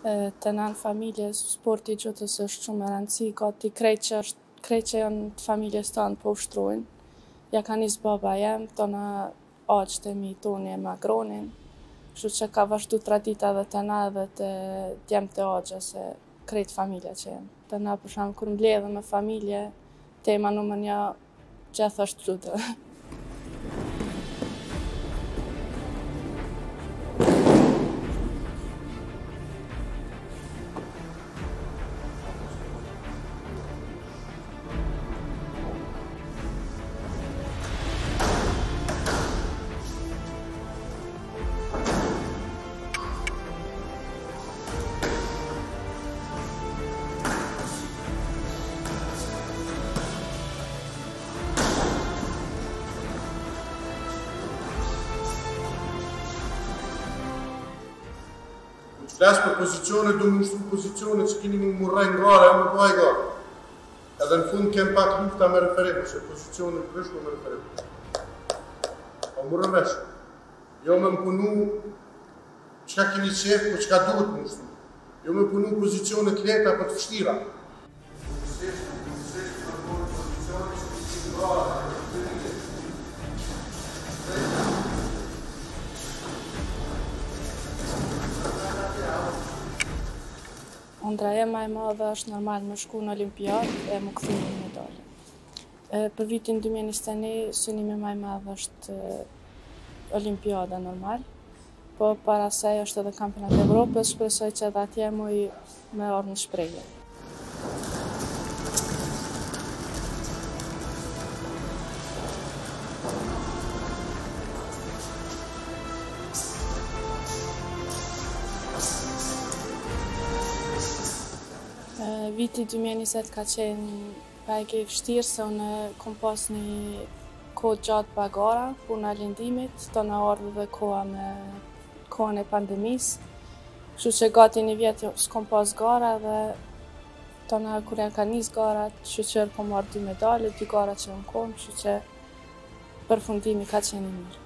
Të nënë familje, sporti i gjutës është shumë e rëndësi, gati krejt që janë të familjes tonë po ushtrojnë. Ja ka nis baba jem, tona aqët e mi toni e ma gronin, kështu që ka vazhdu tradita edhe te na edhe te djemt e axhes e krejt familja që jem. Te na për shembull kur mbledhem me familje, tema numër 1 gjithë është gjutë. Flasë për pozicione, do më ushtru pozicione që kini më rrej në gara, më bëj gara. Edhe në fund kem pak lufta me referendum, se pozicione të vëshme me referendum. Po më rëvesh. Jo me më punu qka kini qef, po qka duhet më ushtru. Jo me punu pozicione të leta, po të fështira. Ëndra e ma e madhe është normal me shku në Olimpiadë e më kthy një medalje. Për vitin 2021, synimi ma e madhe është Olimpiada normal, po para asaj është edhe Kampionati i Evropës, shpresoj që edhe atje muj me ardhë në shprehje. Viti 2020 ka qenë pak i vështirë se unë kom pas një kohë gjatë pa gara, puna lindimit, të na ardhë dhe koha me kohën e pandemisë. Kështu që gati një vjet s'kom pas gara dhe të na kur janë ka nis garat, shqyqër kom marrë 2 medalje, 2 gara që unë kom, kështu që përfundimi ka qenë i mirë.